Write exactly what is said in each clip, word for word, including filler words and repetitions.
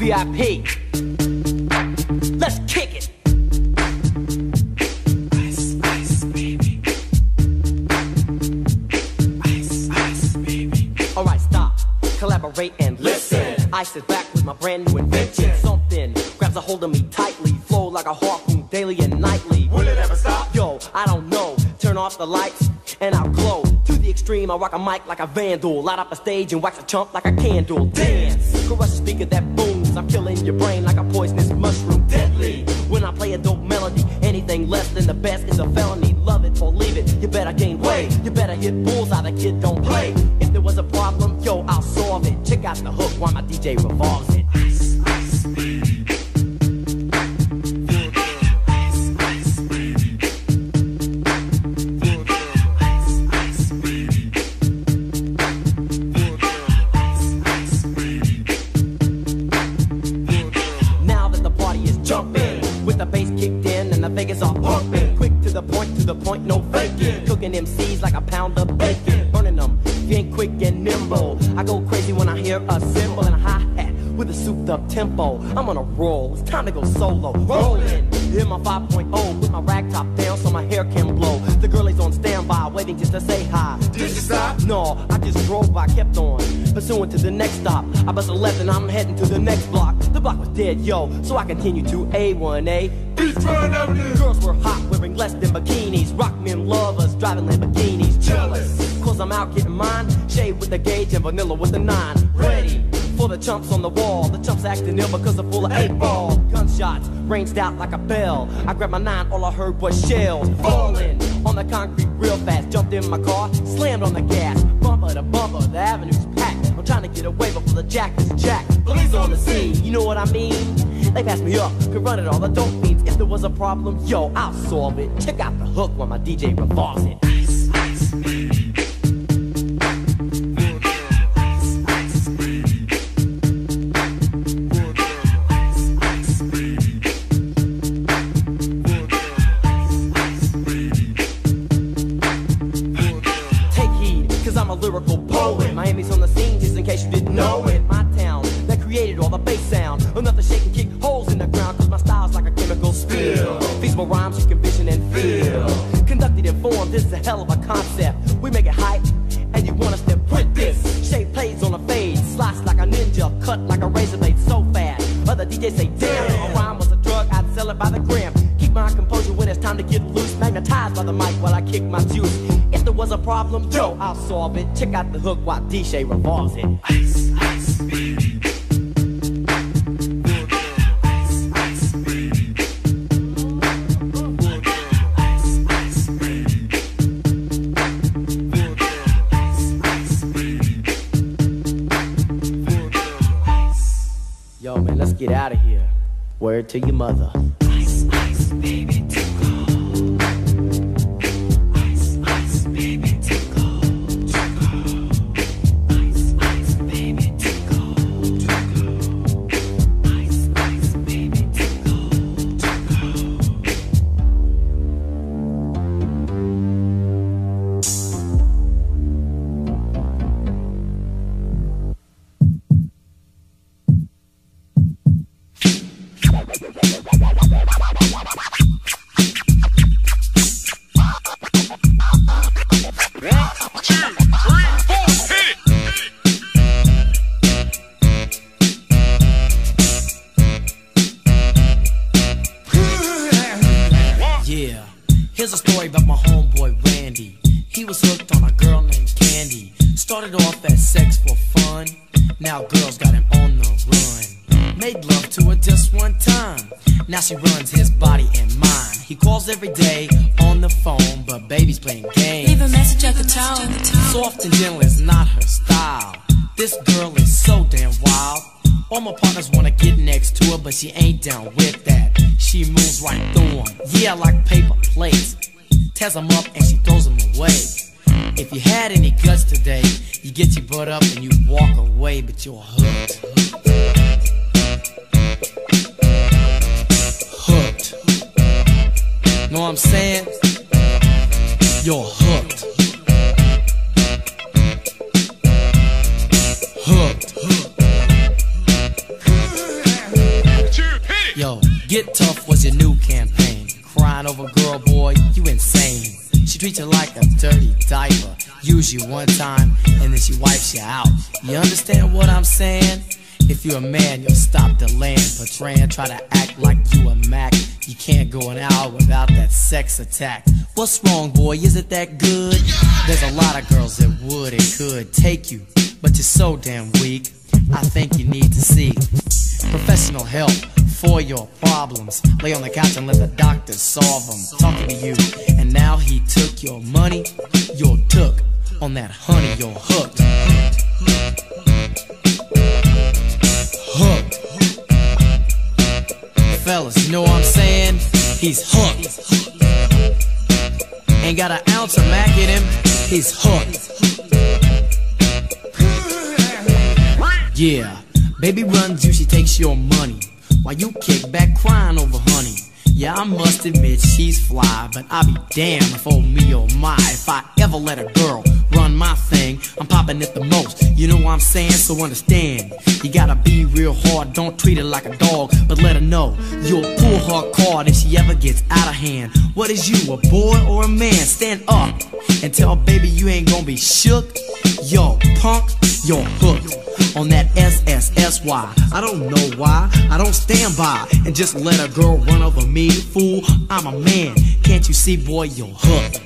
V I P. Let's kick it. Ice, ice, baby. Ice, ice, baby. Alright, stop, collaborate and listen. Ice is back with my brand new invention. Something grabs a hold of me tightly, flow like a harpoon daily and nightly. Will it ever stop? Yo, I don't know. Turn off the lights and I'll glow. To the extreme, I rock a mic like a vandal. Light up a stage and wax a chump like a candle. Dance, crush a speaker that booms. I'm killing your brain like a poisonous mushroom. Deadly, when I play a dope melody. Anything less than the best is a felony. Love it or leave it, you better gain weight. You better hit bullseye, the kid don't play. If there was a problem, yo, I'll solve it. Check out the hook while my D J revolves it. Ice, ice, baby. Vegas are pumping, quick to the point, to the point, no faking. Cooking M Cs like a pound of bacon, burning them, you ain't quick and nimble. I go crazy when I hear a cymbal and a hi-hat with a souped up tempo. I'm on a roll, it's time to go solo. Rolling, hit my five point oh, put my rag top down so my hair can blow. The girl is on standby, waiting just to say hi. Did you stop? No, I just drove by, kept on, pursuing to the next stop. I bust a left and I'm heading to the next block. The block was dead, yo, so I continue to A one A. Girls were hot, wearing less than bikinis. Rock men lovers, driving Lamborghinis. Jealous, cause I'm out getting mine. Shade with the gauge and vanilla with the nine. Ready for the chumps on the wall. The chumps acting ill because they're full of eight ball. Gunshots ranged out like a bell. I grabbed my nine, all I heard was shells falling on the concrete real fast. Jumped in my car, slammed on the gas. Bumper to bumper, the avenue's packed. I'm trying to get away before the jack is jacked. Police on the scene, you know what I mean? They pass me up, could run it all, the dope fiends. If there was a problem, yo, I'll solve it. Check out the hook while my D J revolves it. Ice, ice, baby. Take heed, cause I'm a lyrical poet. Miami's on the scene, just in case you didn't know it. My town, that created all the bass sound. Enough to shake and kick holes in the ground, cause my style's like a chemical spill. Feasible rhymes you can vision and feel. Conducted in form, this is a hell of a concept. We make it hype, and you want us to print this. Shape plays on a fade, slice like a ninja, cut like a razor blade so fast. Other D Js say, damn, if a rhyme was a drug, I'd sell it by the gram. Keep my composure when it's time to get loose. Magnetized by the mic while I kick my juice. If there was a problem, yo, I'll solve it. Check out the hook while D J revolves it. Ice, ice, baby. Yo, man, let's get out of here. Word to your mother. Ice, ice, baby, tickle. Ice, ice, baby, tickle. Ice, ice, baby, tickle. Ice, ice, baby, tickle. Yeah, here's a story about my homeboy Randy. He was hooked on a girl named Candy. Started off as sex for fun. Now girls got him on the run. Made love to her just one time. Now she runs his body and mine. He calls every day on the phone, but baby's playing games. Leave a message at the tone. Soft and gentle is not her style. This girl is so damn wild. All my partners wanna get next to her, but she ain't down with that. She moves right through them, yeah, like paper plates. Tears them up and she throws them away. If you had any guts today, you get your butt up and you walk away, but you're hooked. Hooked. Know what I'm saying? You're hooked. Hooked. Get Tough was your new campaign. Crying over girl, boy, you insane. She treats you like a dirty diaper. Use you one time, and then she wipes you out. You understand what I'm saying? If you're a man, you'll stop delaying, portraying, try to act like you a Mac. You can't go an hour without that sex attack. What's wrong, boy? Is it that good? There's a lot of girls that would and could take you, but you're so damn weak. I think you need to seek professional help for your problems. Lay on the couch and let the doctor solve them. Talking to you, and now he took your money. You're took on that honey, you're hooked. Hooked. Fellas, you know what I'm saying? He's hooked. Ain't got an ounce of Mac in him. He's hooked. Yeah, baby runs you, she takes your money, while you kick back crying over honey. Yeah, I must admit she's fly, but I'll be damned if oh me oh my, if I ever let a girl run my thing, I'm popping it the most. You know what I'm saying? So understand, you gotta be real hard, don't treat her like a dog, but let her know you'll pull her card if she ever gets out of hand. What is you, a boy or a man? Stand up and tell baby you ain't gonna be shook. Yo, punk, you're hooked on that S S S Y. I don't know why, I don't stand by and just let a girl run over me. Fool, I'm a man, can't you see, boy, you're hooked.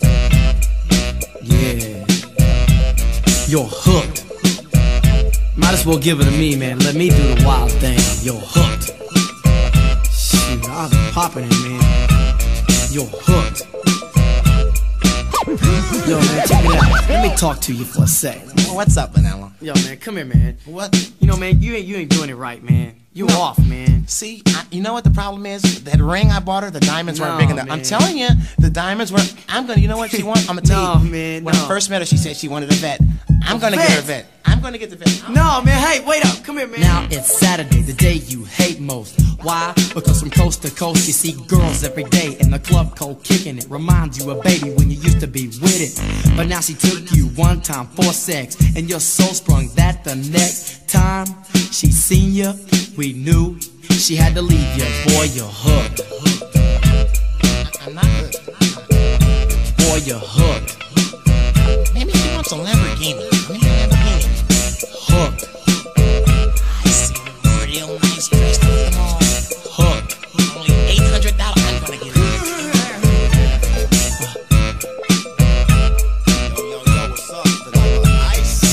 Yeah, you're hooked. Might as well give it to me, man, let me do the wild thing. You're hooked. Shoot, I'll be popping it, man. You're hooked. Yo, man, check it out. Let me talk to you for a sec. What's up, Vanilla? Yo, man, come here, man. What? You know, man, you ain't you ain't doing it right, man. You no. off, man. See, I, you know what the problem is? That ring I bought her, the diamonds no, weren't big enough. Man. I'm telling you, the diamonds were. I'm gonna. You know what she wants? I'm gonna tell no, you. Man, when no. I first met her, she said she wanted a vet. I'm a gonna vet? get her a vet. I'm gonna get the vet. I'm no, man. Hey, wait up. Come here, man. Now it's Saturday, the day you hate most. Why? Because from coast to coast you see girls every day in the club cold kicking it. Reminds you of baby when you used to be with it. But now she took you one time for sex, and you're so sprung that the next time she seen you, we knew she had to leave you. Boy, you're hooked. I'm not hooked. Boy, you're hooked. Maybe she wants a Lamborghini. Give me a Lamborghini. Hooked. I see a real nice dress to them all. Hooked. Only eight hundred dollars. I'm gonna get it. Yo, yo, yo, what's up? Vanilla Ice.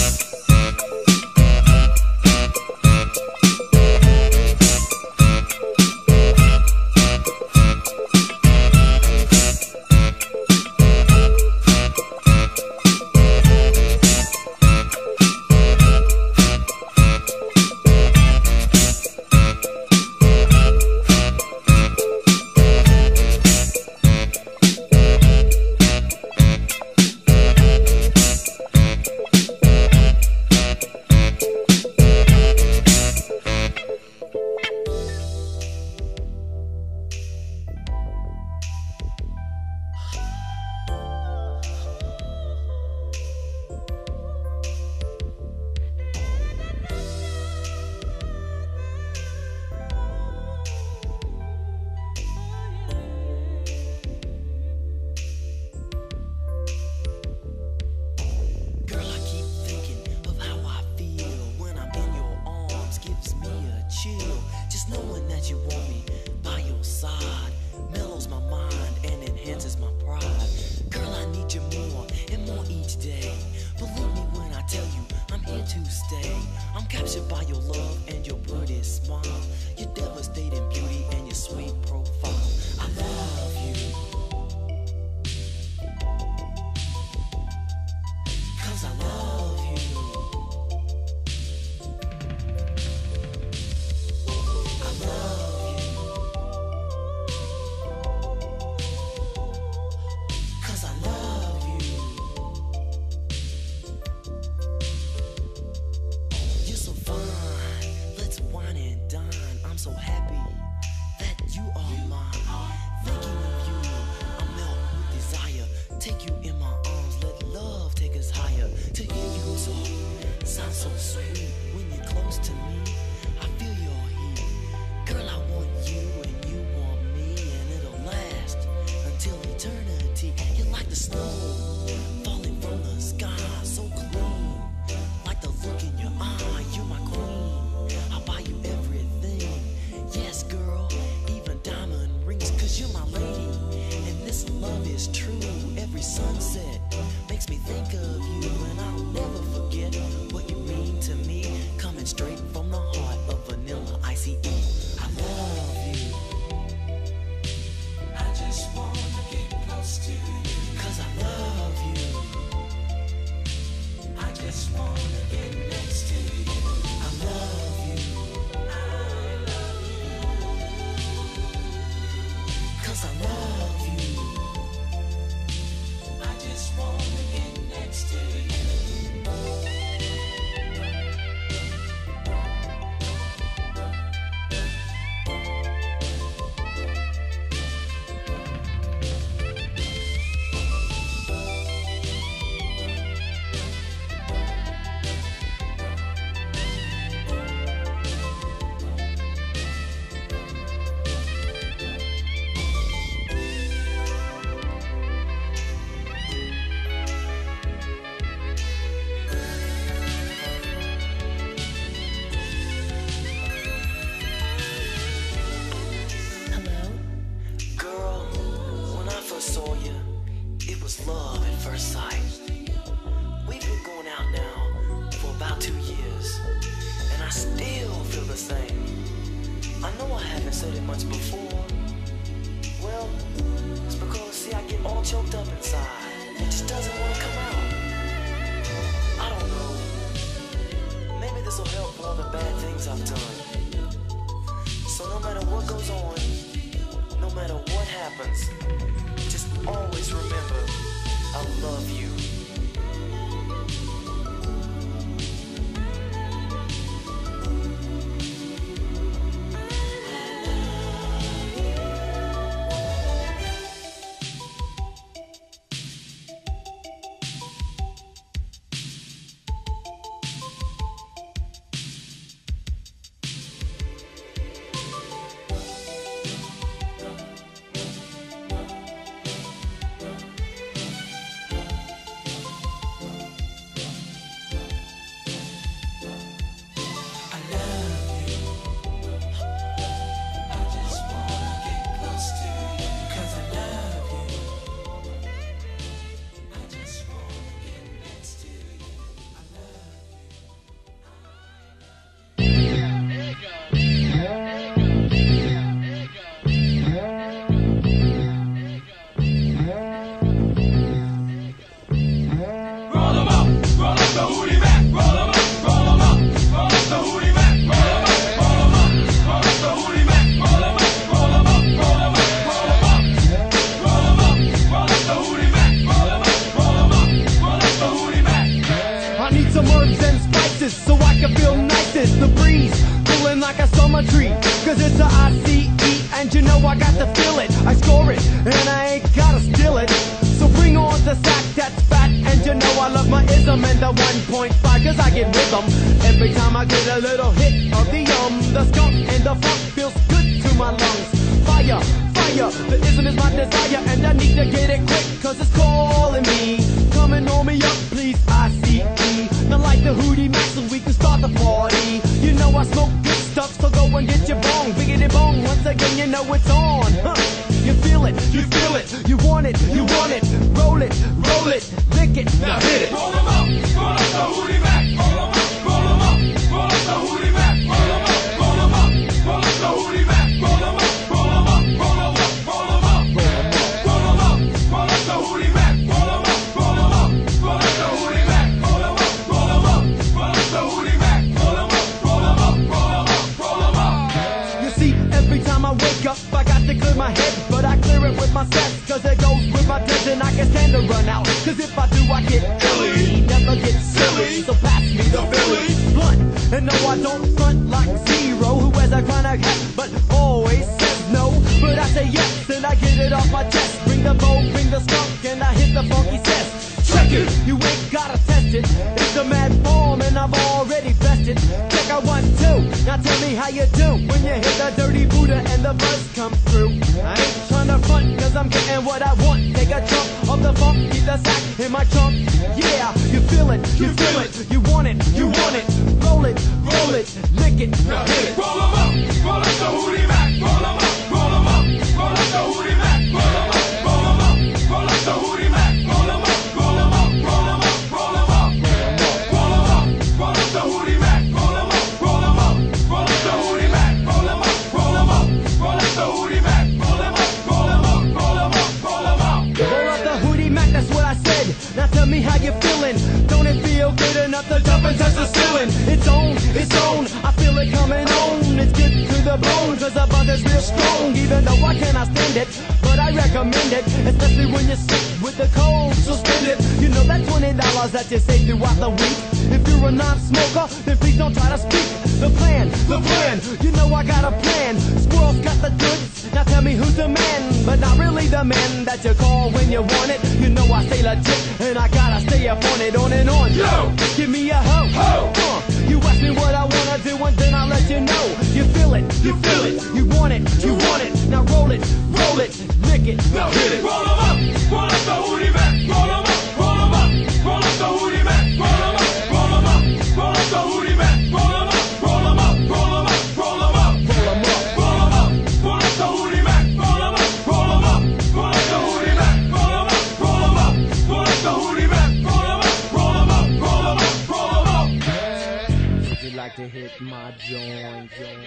snow falling from the sky, so clean, like the look in your eye. You're my queen, I'll buy you everything. Yes, girl, even diamond rings, cause you're my lady, and this love is true. Every sunset makes me think of you, and I'll never forget what you mean to me. Coming straight from the heart of Vanilla Ice. I love you. I just wanna get close to you, cause I love you. I just wanna get next to you. I love you. I love you, cause I love you. I just wanna get next to you. Saw you, it was love at first sight. We've been going out now for about two years, and I still feel the same. I know I haven't said it much before. Well, it's because, see, I get all choked up inside. It just doesn't want to come out. I don't know. Maybe this will help for all the bad things I've done. So no matter what goes on, no matter what happens, just always remember, I love you. So I can feel nicest, the breeze pulling like a summer tree, cause it's a I C E, and you know I got to feel it. I score it, and I ain't gotta steal it. So bring on the sack that's fat, and you know I love my ism and the one point five, cause I get rhythm every time I get a little hit of the um the skunk and the funk feels good to my lungs. Fire, fire, the ism is my desire, and I need to get it quick, cause it's calling me. Come and hold me up, please, I C E. Now like the Hootie Mac, so we can start the party. You know I smoke good stuff, so go and get your bong. Biggity bong, once again you know it's on. Huh. You feel it, you feel it, you want it, you want it. Roll it, roll it, lick it, now hit it. Roll 'em up, roll up the Hootie Mac. Roll 'em up, roll 'em up, roll up the Hootie Mac. Roll 'em up, roll 'em up, roll up the Hootie Mac. Roll 'em up, roll 'em up, roll 'em up, roll 'em up, roll 'em up, roll up the Hootie Mac. Roll 'em up, roll 'em up, roll up the Hootie Mac. Roll 'em up, roll 'em up, roll up the Hootie Mac. Roll 'em up, roll 'em up, roll 'em up, roll 'em up. You see, every time I wake up, I got to clear my head, but I clear it with my sex, cause it goes with my tension. I can stand to run out, cause if I do, I get illy. Never get silly, so pass me the Philly blunt. And no, I don't front like Zero, who wears a chronic hat, but always says no. But I say yes, and I get it off my chest. Bring the bow, bring the skunk, and I hit the funky cess. Check it, you ain't gotta test it. It's a mad form, and I've already vested. Check out one, two, now tell me how you do when you hit the dirty Buddha and the verse comes through. I ain't tryna front, cause I'm getting what I want. Take a chunk of the funky in my trunk? Yeah, you feel it, you feel it, you want it, you want it. Roll it, roll it, lick it, now hit it. Roll 'em up, roll up the Hootie Mac. Roll 'em up, roll 'em up, roll up the Hootie Mac. Roll 'em up, roll 'em up, roll up the Hootie Mac. Roll 'em up, roll 'em up, roll 'em up, roll 'em up. Roll 'em up, roll up the Hootie Mac. Roll 'em up, roll 'em up, roll up the Hootie Mac. Roll 'em up, roll 'em up, roll up the Hootie Mac. Roll 'em up, roll 'em up, roll 'em up, roll 'em up. Roll up the Hootie Mac, that's what I said. Now tell me how you feeling. Don't it feel good enough to jump and touch the ceiling? It's on, it's on, I feel it coming on. It's good to the bone, cause the buzz is real strong. Even though I cannot stand it, but I recommend it, especially when you're sick with the cold. So spend it, you know that twenty dollars that you save throughout the week. If you're a non-smoker, then please don't try to speak. The plan, the plan, you know I got a plan. Squirrel's got the goods, now tell me who's the man. But not really the man that you call when you want it. You know I stay legit, and I gotta stay up on it, on and on. Yo! Give me a ho, Ho! uh, you ask me what I wanna do, and then I'll let you know. You feel it, you feel it, you want it, you want it. Now roll it, roll it, lick it, Now hit it. Roll 'em up, roll up the Hootie Mac. Roll 'em up, roll 'em up, roll up the Hootie Mac. Roll 'em up, roll 'em up, roll up the Hootie Mac. Roll 'em up, roll 'em up, roll 'em up, roll 'em up. roll 'em up. Roll 'em up, roll up the Hootie Mac. Roll 'em up, roll 'em up, roll up the Hootie Mac. Roll 'em up, roll 'em up, roll up the Hootie Mac. Roll 'em up, roll 'em up, roll 'em up, roll 'em up. Would you like to hit my joint, joint?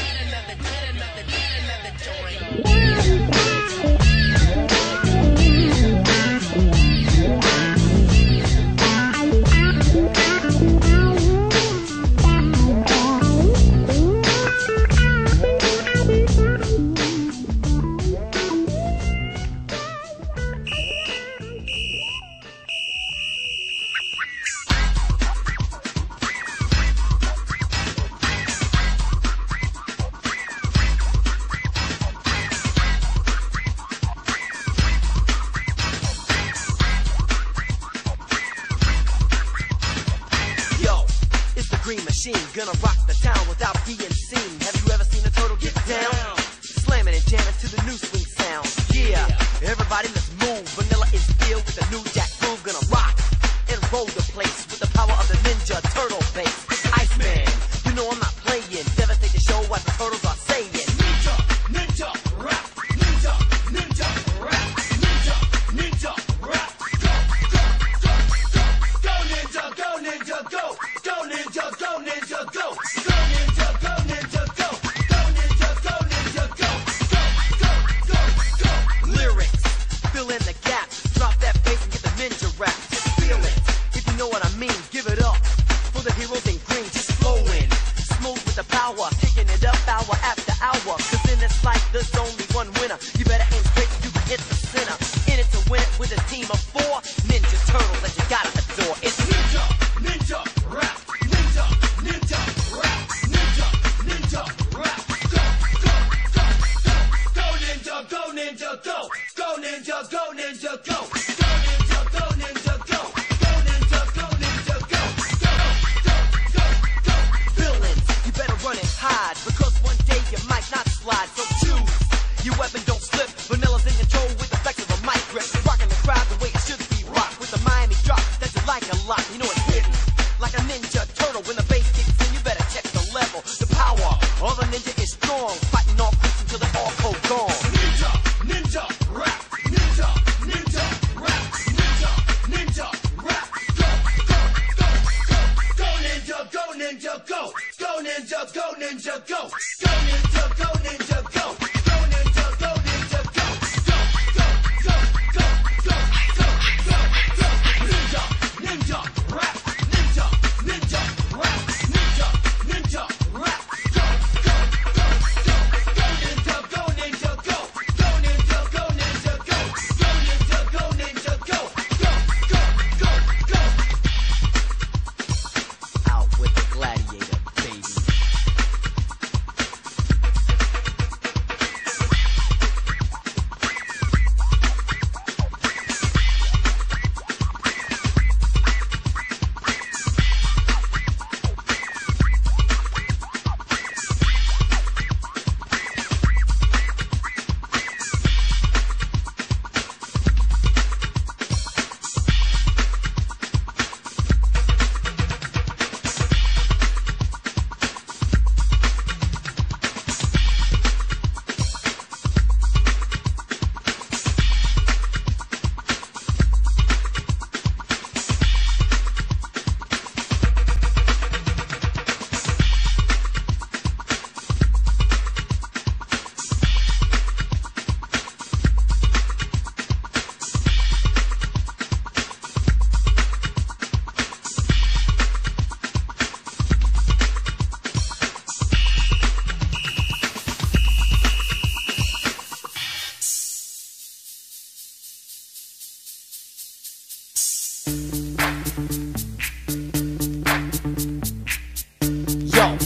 Gonna rock the town without being seen. Have you ever seen a turtle get down? Slamming and jamming to the new swing sound. Yeah, everybody let's move. Vanilla is filled with the new jack groove. Gonna rock and roll the place with the power of the Ninja Turtle bass. Iceman, you know I'm not playing. Devastate the show what the turtles are saying. Ninja, ninja, rap. Ninja, ninja, rap. Ninja, ninja, rap. Go, go, go, go. Go ninja, go ninja, go. Go ninja, go ninja, go. Go ninja, go ninja, go. Go ninja, go ninja, go. Go, go, go, go. Lyrics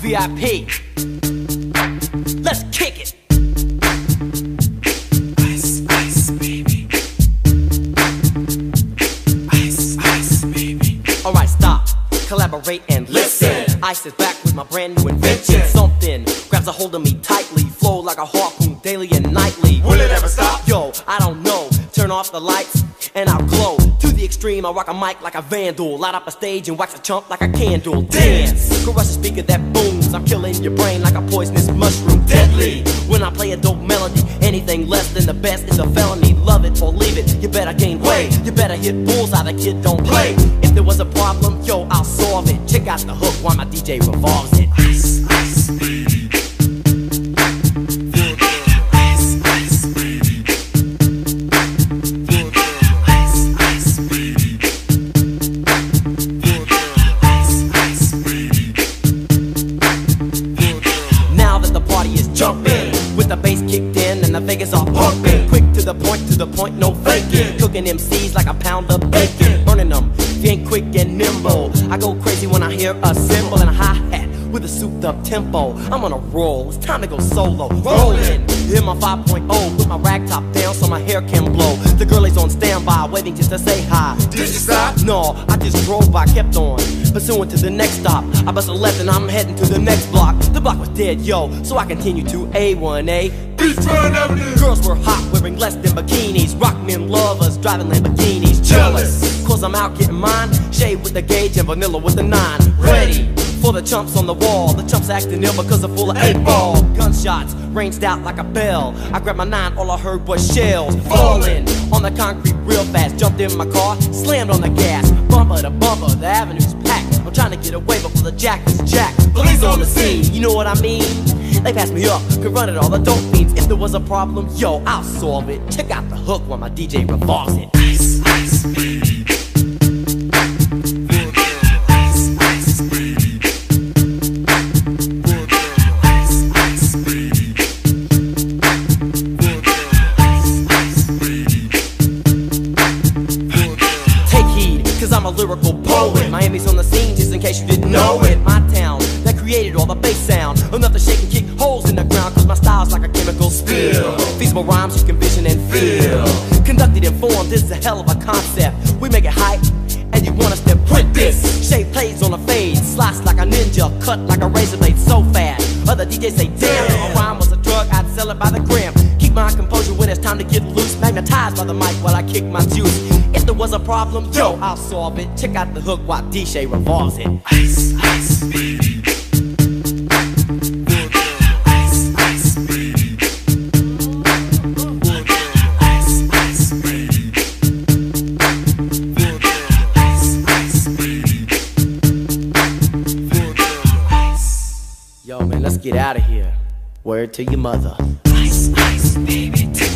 V I P. Let's kick it. Ice, ice, baby. Ice, ice, baby. Alright, stop, collaborate and listen. Ice is back with my brand new invention. Something grabs a hold of me tightly, flow like a harpoon daily and nightly. Will it ever stop? Yo, I don't know. Turn off the lights and I'll glow. To the extreme, I rock a mic like a vandal. Light up a stage and wax a chump like a candle. Dance, crush a speaker that booms. I'm killing your brain like a poisonous mushroom. Deadly, when I play a dope melody. Anything less than the best is a felony. Love it or leave it, you better gain weight. You better hit bullseye, the kid don't play. If there was a problem, yo, I'll solve it. Check out the hook while my D J revolves it. Ice, ice, baby. Ice, ice, baby. Ice, ice, baby. Ice, ice, baby. Now that the party is jumping, with the bass kicked in and the Vegas are pumping. Quick to the point, to the point, no faking. Cooking M Cs like a pound of bacon. Burning them, if you ain't quick and nimble. I go crazy when I hear a cymbal and a hi-hat with a souped up tempo. I'm on a roll, it's time to go solo. Rolling, hit my five point oh, put my rag top down so my hair can blow. The girl is on standby, waiting just to say hi. Did you stop? No, I just drove by, kept on pursuing to the next stop. I bust a left and I'm heading to the next block. The block was dead, yo, so I continue to A one A. Beachfront Avenue. Girls were hot, wearing less than bikinis. Rock men lovers, driving Lamborghinis. Jealous, cause I'm out getting mine. Shade with the gauge and vanilla with the nine. Ready for the chumps on the wall. The chumps acting ill because they're full of eight ball. Gunshots ranged out like a bell. I grabbed my nine, all I heard was shells falling on the concrete real fast. Jumped in my car, slammed on the gas. Bumper to bumper, the avenue's packed. I'm trying to get away before the jack is jacked. Police on the scene, you know what I mean? They passed me up, confronted all the dope fiends. If there was a problem, yo, I'll solve it. Check out the hook while my D J revolves it. Ice, ice, baby. Ice, ice, baby. Ice, ice, baby. Ice, ice, baby. Take heed, cause I'm a lyrical poet. Miami's on the scene, just in case you didn't know it. My town, that created all the bass sound. Enough to shake and kick holes in the ground, cause my style's like a chemical spill. Feasible rhymes you can vision and feel. Conducted in form, this is a hell of a concept. We make it hype, and you want us to print this. Shape plays on a fade, slice like a ninja, cut like a razor blade so fast. Other D Js say, damn, if a rhyme was a drug, I'd sell it by the gram. Keep my composure when it's time to get loose. Magnetized by the mic while I kick my juice. If there was a problem, yo, I'll solve it. Check out the hook while D J revolves it. Ice, ice, baby. Ice, ice, baby. Ice, ice, baby. Ice, ice, baby. Ice. Yo, man, let's get out of here. Word to your mother. Ice, ice, baby.